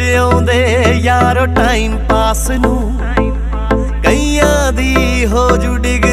ਜਿਉਂਦੇ यारो time pass नू कईयां दी हो जू डिग्री